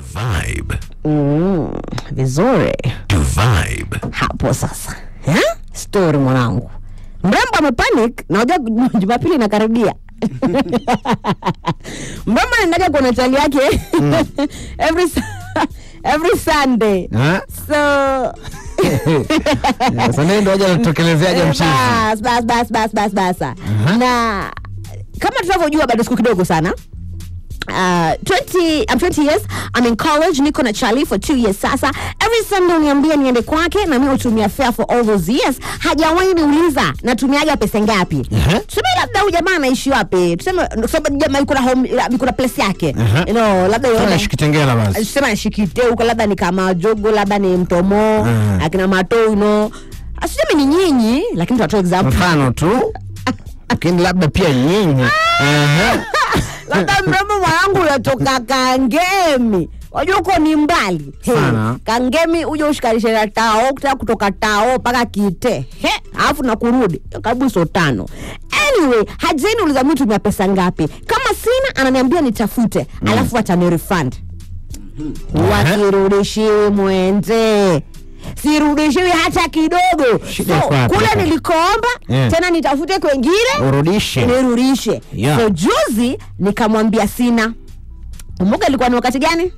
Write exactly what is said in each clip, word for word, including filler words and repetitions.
Vibe. Mm, vizuri. To vibe. Hapo sasa. Eh? Story mwanangu. Mrembo amepanic na unajua Jumapili inakaribia. Mrembo anaenda kwa chali yake mm. every every Sunday. Huh? So Sunday ndio hoja kutokelezea mchezo. Bas bas bas bas bas. Na kama tunavyojua bado siku kidogo sana. Uh, twenty, I'm twenty years. I'm in college. Niko na Charlie for two years sasa. Every Sunday uniambia niende kwake na mimi utumia fare for all those years. Hajawahi niuliza natumiaga pesa ngapi. Uh-huh. Tuseme labda huyu jamaa anaishi wapi? Tuseme sababu jamaa yuko na home, yuko na place yake. Uh-huh. You know, labda yeye anashikitengela basi. Tuseme anashikite huko, labda ni kama jogo, labda ni mtomo, uh-huh. akina mato, you know. Aseme ni nyinyi, lakini tutatoa example. Mfano tu. Lakini labda pia nyinyi. Uh-huh. Labda mrembo mwanangu unatoka Kangemi. Wajua uko ni mbali. Sana. Kangemi uje ushikarishe na Tao, kutaka kutoka Tao mpaka Kite. He, alafu na kurudi karibu so tano. Anyway, hajeni uliza mtu ni pesa ngapi. Kama sina ananiambia nitafute, mm. alafu atanirefund. Mm-hmm. Wakirudishi mwende. Sirudishiwi hata kidogo. So, kule nilikoomba, yeah. tena nitafute kwengine, urudishe. Nirudishe. Yeah. So juzi nikamwambia sina. Kumbuka ilikuwa ni wakati gani?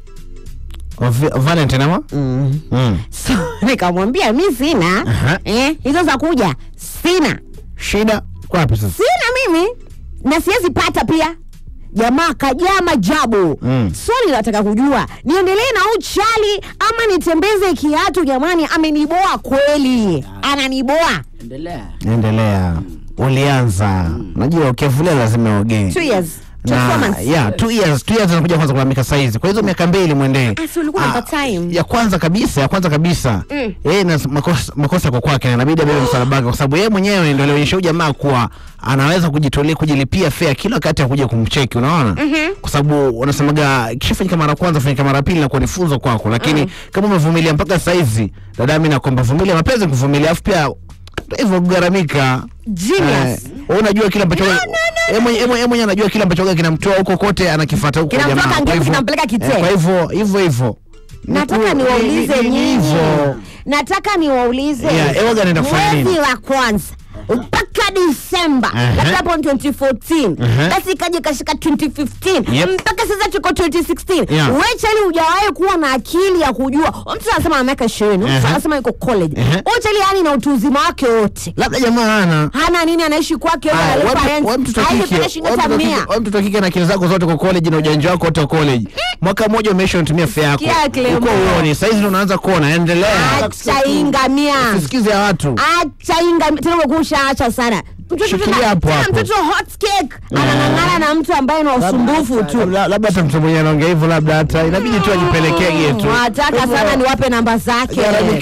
Of Valentine ama? Mm. Mm. So nikamwambia mimi sina. Uh-huh. Eh, hizo za kuja sina. Shida kwa wapi sasa? Sina mimi na siwezi pata pia. Jamaa kajaa majabu. Mm. Swali nataka kujua, niendelee na uchali ama nitembeze kiatu? Jamani, ameniboa kweli. Ananiboa. Endelea. Endelea. Mm. Ulianza. Unajua mm. ukivulia lazima ugee. two years. Na, yeah, two years, two years anakuja kwanza kulalamika saizi. Kwa hizo miaka mbili mwendee. Asi ulikuwa na time. Ya kwanza kabisa, ya kwanza kabisa. Mm. Yeye na makosa makosa kwa kwake, inabidi abebe msalaba wake kwa sababu yeye mwenyewe ndio alionyesha jamaa kuwa anaweza kujitolea kujilipia fare kila wakati akuja kumcheki, unaona? Mm-hmm. Kwa sababu unasemaga kishafanyika mara kwanza fanyika mara pili na kwa nifunzo kwako, lakini mm. kama umevumilia mpaka saizi, dada mimi nakwamba vumilia, mapenzi kuvumilia, afu pia hivyo kugaramika. Genius. Uh, unajua kila ambacho yeye mwenyewe mwenyewe anajua kila ambacho kinamtoa huko kote anakifuata huko jamaa. Kwa hivyo kinampeleka Kite. Eh, kwa hivyo hivyo hivyo. Nataka niwaulize nyinyi. Nataka niwaulize. Yeah, ewa gani nafanya nini? Mwezi wa kwanza mpaka December, uh-huh. labda hapo twenty fourteen, uh-huh. basi ikaje kashika twenty fifteen, yep. mpaka sasa tuko twenty sixteen. Yeah. Wewe chali hujawahi kuwa na akili ya kujua. Mtu anasema ana miaka ishirini, mtu anasema yuko college. Wewe uh-huh. chali yani na utu uzima wake wote. Labda jamaa hana. Hana nini, anaishi kwake au analipa rent. Wewe mtoto kike, wewe mtoto kike na akili zako zote kwa college na ujanja wako wote kwa college. Mwaka mmoja umesha unatumia fare yako. Uko uone, sasa hizi unaanza kuona, endelea. Acha ingamia. Usisikize watu. Acha ingamia. Tena umekuisha acha sana. Shikilia hapo hapo. Mtoto hot cake anang'ang'ana na mtu ambaye ni usumbufu tu. Labda hata mtu mwenyewe anaongea hivyo, labda hata inabidi tu ajipelekege tu. Nataka sana niwape namba zake.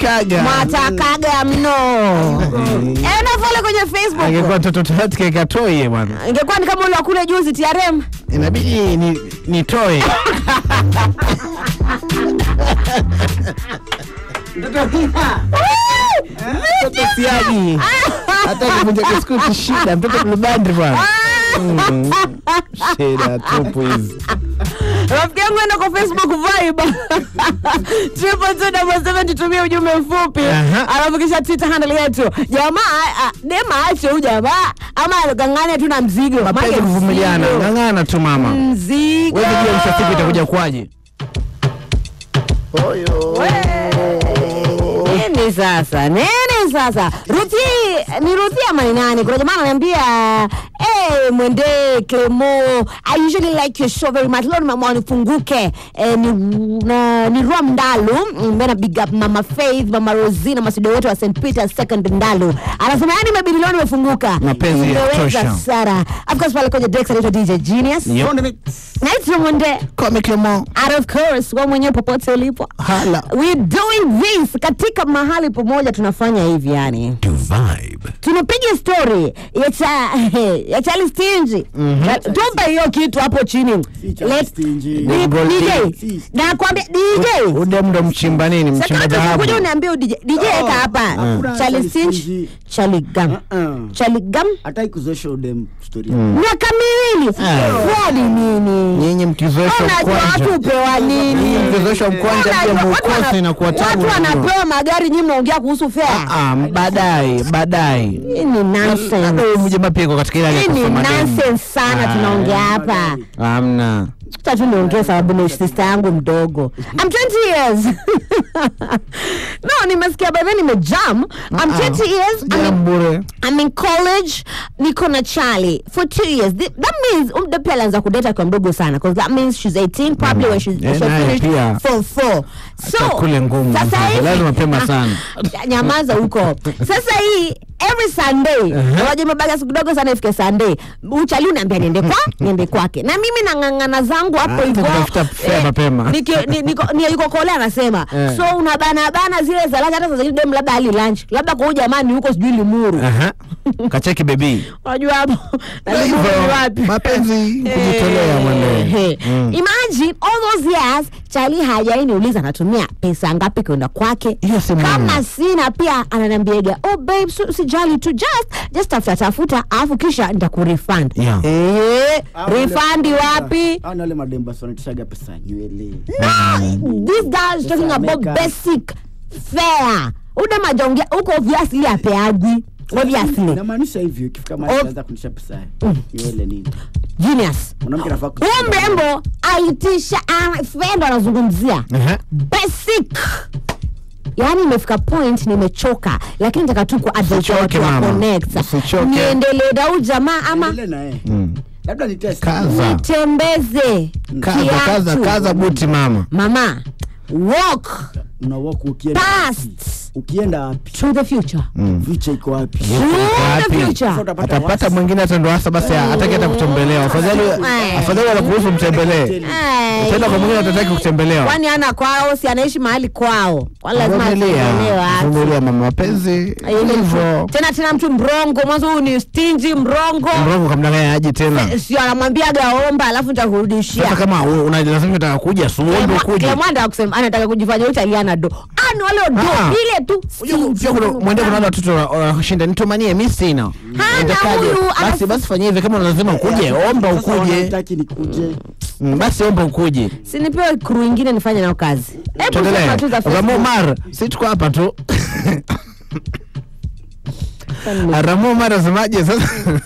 Natakaga mno. Eh, na follow kwenye Facebook. Angekuwa mtoto hot cake atoe bwana. Ingekuwa ni kama ule wa kule juzi T R M. Inabidi ni nitoe. Mtoto siagi. Hata kuvunja kiskuti shida, mtoto kulubandri bwana. Shida tupu hizi. Rafiki yangu enda kwa Facebook Vibe. Triple two double seven tutumie ujumbe mfupi. Alafu kisha Twitter handle yetu. Jamaa dema ache huyu jamaa ama gangane tu na mzigo. Mapenzi kuvumiliana. Gangana tu mama. Mzigo. Wewe ndio msafiri itakuja kwaje? Oyo. Nini sasa? Nini sasa? Ruti, ni Ruti ama ni nani? Kuna jamaa ananiambia, "Eh, mwende Clemo, I usually like your show very much. Lord mama nifunguke." Eh, ni na ni Rom Ndalu, mbona big up Mama Faith, Mama Rosina, masudo wote wa Saint Peter second Ndalu. Anasema yani mabilioni wamefunguka. Mapenzi ya tosha. Sara. Of course pale kwenye Dex anaitwa D J Genius. Yep. Naitwa mwende. Come Clemo. Out of course, wewe mwenyewe popote ulipo. Hala. We doing this katika mahali pamoja tunafanya hivi yani. To vibe. Tunapiga story ya cha ya Charlie Stingy. Mm-hmm. Tuomba hiyo kitu hapo chini. Let Stingy. D J. Na kwambia D J. Ude mdo mchimba nini? Mchimba dhahabu. Kuja uniambie D J. D J eka hapa. Charlie Stingy. Charlie Gam. Charlie Gam. Hata ikuzosha ude story. Miaka miwili. Wadi nini? Nyinyi mkizoesha kwanza. Watu pewa nini? mkizoesha mkwanja pia mkosi na kuwa tabu. Watu wanapewa magari, nyinyi mnaongea kuhusu fare. Ah, baadaye, baadaye. Hii ni nonsense. Huyu mjamaa pia iko katika ile hali ya kusoma demu. Ni nonsense sana tunaongea hapa. Hamna. Tatu niongea sababu ni sister yangu mdogo. I'm twenty years. No, nimesikia baba nimejam. I'm twenty years. I'm in, I'm in college. Niko na Charlie for two years. That means um the alianza kudate kwa mdogo sana, because that means she's eighteen probably when she's yeah, finished for four. So kule ngumu. Sasa lazima mapema sana. Nyamaza huko. Sasa hii every Sunday, unajua mabaga siku kidogo sana ifike Sunday. Uchali unaniambia niende kwa, niende kwake. Na mimi nangangana zangu hapo hivyo. Tafuta fare mapema. Niki niko ni yuko kole anasema. So unabana bana zile za lunch, hata sasa ile dem labda ali lunch. Labda kwa jamani huko sijui Limuru. Aha. Kacheki baby. Unajua hapo. Na Limuru wapi? Mapenzi kujitolea mwenyewe. Imagine all those years Charlie hajaniuliza anatumia pesa ngapi kwenda kwake. Kama sina pia ananiambiaga, "Oh babe, so sijali tu just just after tafuta afu kisha nitakurefund." Yeah. Eh, refund wapi? Ah, wale mademba wanatishaga pesa nywele. This guy is talking about basic fare. Uda majongia uko obviously apeagwi. Obviously. Na maanisha hivyo ikifika mahali anaanza kunisha pesa nywele nini? Genius. Mwanamke anafaa ku Mrembo aitisha fendo anazungumzia. Basic. Yaani imefika point nimechoka, lakini nataka tu ku advise watu wa connect. Niendelee dau jamaa ama labda ni test. Nitembeze. Kaza kaza kaza buti mama. Mama, walk. Una walk ukienda past. Ukienda wapi? To the future. Mm. Future iko wapi? To the future. Atapata mwingine hata ndo hasa basi hataki hata kutembelewa. Afadhali afadhali anakuhusu mtembelee. Tena kwa mwingine atataki kutembelewa. Kwani ana kwao, si anaishi mahali kwao. Kwa lazima atembelewe. Vumilia mama, mapenzi hivyo. Tena tena mtu mrongo, mwanzo huyu ni stingy mrongo. Mrongo kamdanganya aje tena. Sio anamwambia gaomba alafu nitakurudishia. Sasa kama unalazimika unataka kuja, si uombe ukuje. Kile mwanda kusema anataka kujifanya Italiana do. Ano wale do ile tu. Mwende kuna watoto wanashinda nitumanie mimi sina. Basi basi fanyia hivi, kama lazima ukuje, omba ukuje. Nataki nikuje. Basi omba ukuje. Si nipewe crew nyingine nifanye nao kazi. Hebu sema tu za Ramo Mar, si tuko hapa tu. Ramo Mar asemaje sasa?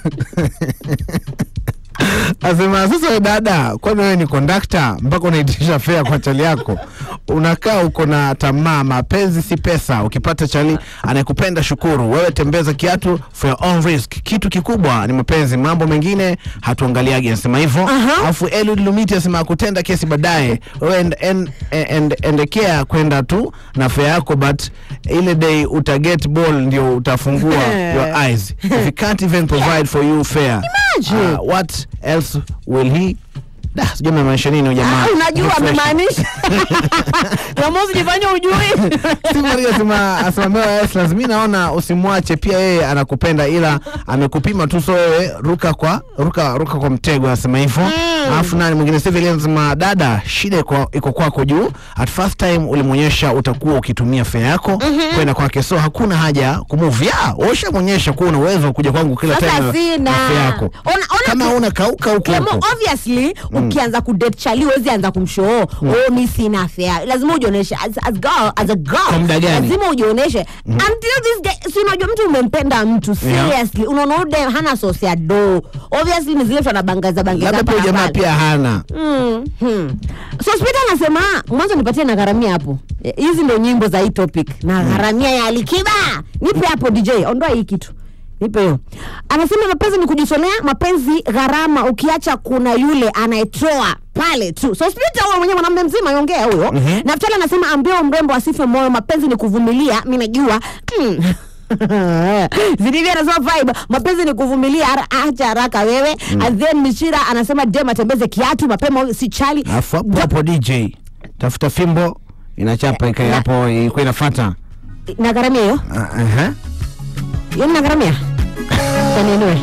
Asema sasa dada, kwani wewe ni conductor mpaka unaitisha fare kwa chali yako? Unakaa uko na tamaa, mapenzi si pesa. Ukipata chali anayekupenda shukuru, wewe tembeza kiatu for your own risk. Kitu kikubwa ni mapenzi, mambo mengine hatuangaliagi. Anasema hivyo. Alafu Eliud Lumiti asema kutenda kesi baadaye, wewe and and and endekea kwenda tu na fare yako, but ile day uta get ball ndio utafungua your eyes. If he can't even provide for you fare, uh, what else will he? Da, sijui amemaanisha nini jamaa. Ah, unajua amemaanisha. Kama usijifanye ujui. Si Maria sema asimamia yes, lazima naona usimwache, pia yeye anakupenda ila amekupima tu, so wewe ruka kwa ruka ruka kwa mtego, anasema hivyo. Alafu nani mwingine sasa vile anasema dada, shida iko iko kwako juu. At first time ulimuonyesha utakuwa ukitumia fare yako kwenda kwake, so hakuna haja kumove. Osha muonyesha kuwa una uwezo kuja kwangu kila time na fare yako. Kama una kauka huko huko. Obviously ukianza kudate chali wezi anza kumshow oh mimi sina fare, lazima ujioneshe as, as girl as a girl, lazima ujioneshe until this guy. Si unajua mtu umempenda mtu seriously, yeah. Unaona ude hana source ya do, obviously ni zile tunabangaza bangaza hapa, labda jamaa pia hana. mm hmm. So Spita anasema mwanzo nipatie na gharamia hapo. Hizi ndio nyimbo za hii topic na gharamia ya Alikiba. Nipe hapo D J, ondoa hii kitu. Nipe hiyo. Anasema mapenzi ni kujitolea, mapenzi gharama, ukiacha kuna yule anayetoa pale tu. So Spita huyo mwenyewe mwanamume mzima yongea huyo. Mm-hmm. Naftali anasema ambia mrembo asife moyo, mapenzi ni kuvumilia, mimi najua. Mm. Zidivia anasema vibe, mapenzi ni kuvumilia, acha haraka wewe. Mm. And then Mishira anasema dem atembeze kiatu mapema, si chali. Afu hapo D J tafuta fimbo inachapa ikae hapo iko inafuata. Na gharamia hiyo? Aha. Yoni na gharamia? Tanienue.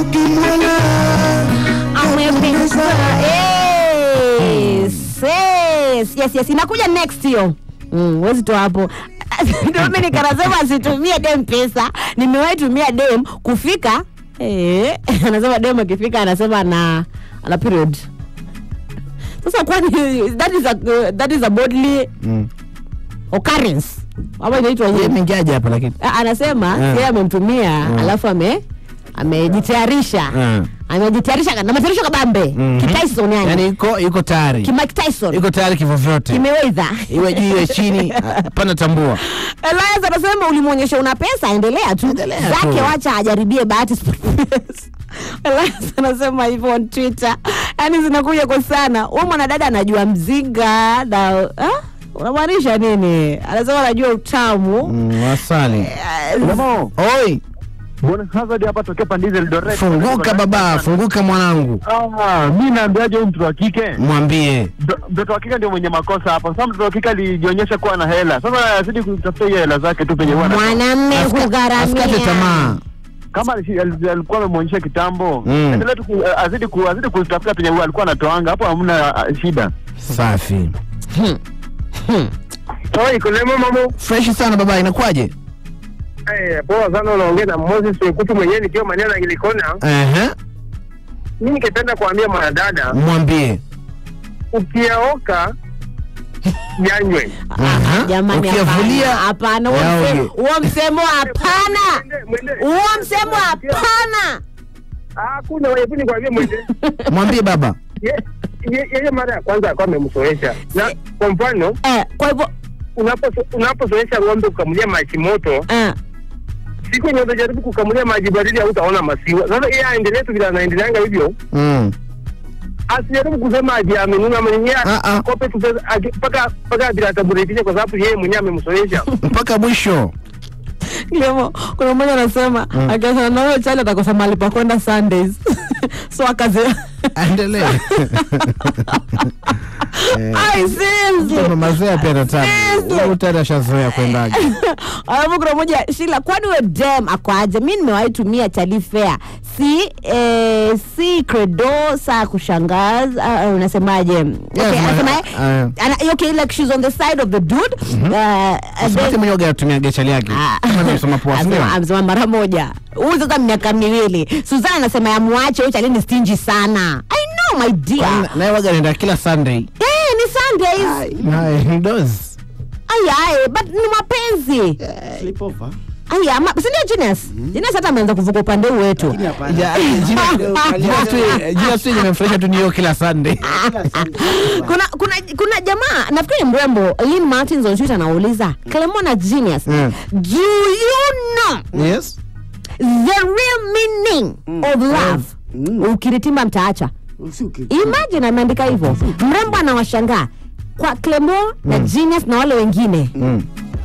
Amepinsa. Yes, yes, yes, yes. Inakuja next hiyo. Mm, wezi tu hapo. Dominic anasema asitumie dem pesa. Nimewahi tumia dem kufika. Eh, anasema dem akifika anasema ana ana period. Sasa kwani that is a uh, that is a bodily mm. occurrence. Ama inaitwa yeye mingiaje hapa lakini. Anasema yeye yeah. amemtumia yeah. alafu ame amejitayarisha. Yeah. Amejitayarisha na matayarisho kabambe. Mm -hmm. Tyson yani. Yaani yuko yuko tayari. Ki Mike Tyson. Yuko tayari kivyo vyote. Kimeweza. Iwe juu iwe chini, hapana tambua. Elias anasema ulimuonyesha una pesa, endelea tu. Endelea Zake wacha ajaribie bahati. Elias anasema hivyo on Twitter. Yaani zinakuja kwa sana. Wewe mwanadada anajua mzinga na ah? Unamaanisha nini? Anasema anajua utamu. Mm, wasali. Mamo. Oi. Bwana Hazard hapa tokea Pandizi Eldoret. Funguka baba, funguka mwanangu. Ah, mimi naambiaje huyu mtu wa kike? Mwambie. Mtoto wa kike ndio mwenye makosa hapa. Sasa mtoto wa kike alijionyesha kuwa na hela. Sasa azidi kutafuta hiyo hela zake tu penye wana. Mwanamume kugharamia. Asikate tamaa. Kama alikuwa amemuonyesha kitambo, mm. endelea tu azidi ku azidi kutafuta penye alikuwa anatoanga, hapo hamna uh, shida. Safi. Oi, kulema mamo. Fresh sana baba, inakuaje? Eh, poa sana unaongea na Moses Kutu mwenyewe nikiwa maneno na Gilikona. Eh eh. Mimi ningependa kuambia mwanadada, mwambie ukiaoka yanywe. Aha. Jamani ukiavulia hapana, huo msemo hapana. Huo msemo hapana. Ah, kuna wewe ni kuambia mwende. Mwambie baba. Yeye mara ya kwanza alikuwa amemsoesha. Na kwa mfano, eh kwa hivyo unapo unapozoesha ng'ombe kukamulia maji moto, eh siku nyingine unajaribu kukamulia maji baridi au utaona maziwa. Sasa yeye aendelee tu bila anaendeleanga hivyo. Mm. Asijaribu kusema aje amenuna mwenyewe akope tu paka paka bila taburetisha kwa sababu yeye mwenyewe amemsoesha mpaka mwisho. Leo kuna mmoja anasema mm. akasema na wewe chali atakosa mahali pa kwenda Sundays. So akaze endelea. Ai seriously. Mama Zea pia nataka. Wewe utara shazoea kwendaje. Alafu kuna mmoja Sheila, kwani wewe dem akwaje? Mimi nimewahi tumia chali fair. Si eh si credo saa kushangaza uh, unasemaje? Okay, anasema uh, okay like she's on the side of the dude. Mm -hmm. uh, Sasa mwenye yoga tumia gechali yake. Kama nimesoma poa sio? Amesema mara moja. Huyu sasa miaka miwili. Suzana anasema yamwache huyu chali ni stingy sana. I know my dear. Na yoga nenda kila Sunday. Eh ni Sundays. Hai does. Ai ai but ni mapenzi. Sleep over. Aya, ma sio Genius. Mm. Genius hata ameanza kuvuka upande wetu. Genius tu nimemfresha tu niyo kila Sunday. Kuna kuna kuna jamaa nafikiri mrembo Lynn Martins on Twitter anauliza, Clement na Genius, mm. do you know? Yes. The real meaning mm. of love. Mm. Ukiritimba mtaacha. Imagine ameandika hivyo. Mrembo anawashangaa kwa Clement mm. na Genius na wale wengine. Mm.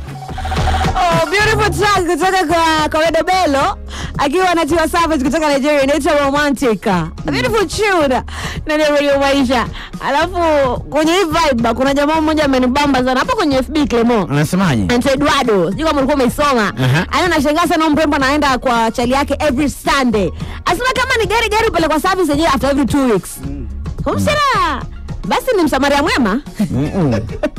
Oh, beautiful track kutoka kwa Kawedo Bello akiwa anatiwa Savage kutoka Nigeria, inaitwa Romantic. Beautiful tune na ndio radio maisha. Alafu kwenye hii vibe kuna jamaa mmoja amenibamba sana hapa kwenye F B Clement. Anasemaje? Ante Eduardo, sijui kama ulikuwa umeisoma. Ana nashangaa sana mrembo anaenda kwa chali yake every Sunday. Asema kama ni gari gari pale kwa service yenyewe after every two weeks. Humsela. Basi ni msamaria mwema. Mhm.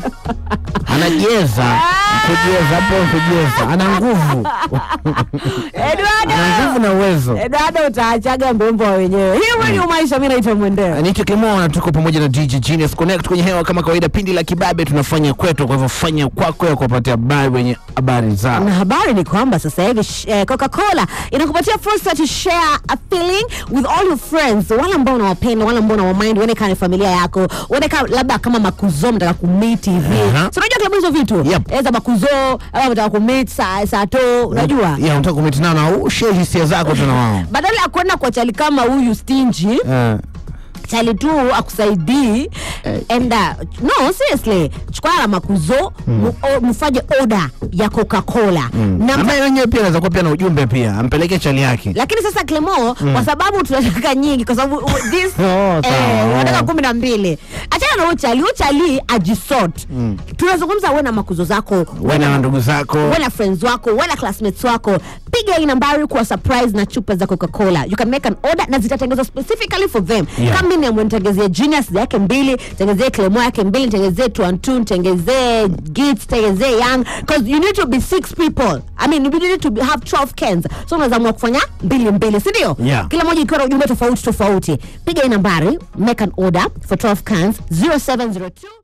Anajeza. Kujeza hapo kujeza. Ana nguvu. Eduardo. Ana nguvu na uwezo. Eduardo utaachaga mbembo wenyewe. Hiyo ndio maisha mimi naitwa Mwendeo. Ni Clement, tuko pamoja na D J Genius Connect kwenye hewa kama kawaida, pindi la kibabe tunafanya kwetu, kwa hivyo fanya kwako ya kupatia habari wenye habari zao. Na habari ni kwamba sasa hivi uh, Coca-Cola inakupatia fursa to share a feeling with all your friends, wale ambao unawapenda, wale ambao unawamind, wale kama familia yako, wale kama labda kama makuzo mtaka kumeet hivi. Uh-huh. So unajua klabu hizo vitu. Yep. Eza makuzo au mtaka kumeet saa saa to, unajua? Yeah, unataka kumeet nao na share hisia zako tu na wao. Badala ya kwenda kwa chali kama huyu stingy. Uh. Chali tu akusaidii enda no seriously chukua makuzo mm. mfanye order ya Coca-Cola mm. na ambaye wenyewe pia anaweza kuwa pia na ujumbe pia ampeleke chali yake. Lakini sasa Clement mm. kwa sababu tunataka nyingi, kwa sababu this oh, eh tunataka kumi na mbili, achana na chali chali ajisort mm. tunazungumza wewe na makuzo zako, wewe na ndugu zako, wewe na friends wako, wewe na classmates wako, piga hii nambari kwa surprise na chupa za Coca-Cola. You can make an order na zitatengenezwa specifically for them. Yeah. Kama niamwe nitengezee Genius yake mbili, tengezee Clemo yake mbili, tengezee two and two, tengezee Gits, tengezee Young, because you need to be six people. I mean, you need to be, have twelve cans. So unaweza kufanya mbili mbili, si ndio? Yeah. Kila moja ikiwa na ujumbe tofauti tofauti. Piga hii nambari, make an order for twelve cans zero seven zero two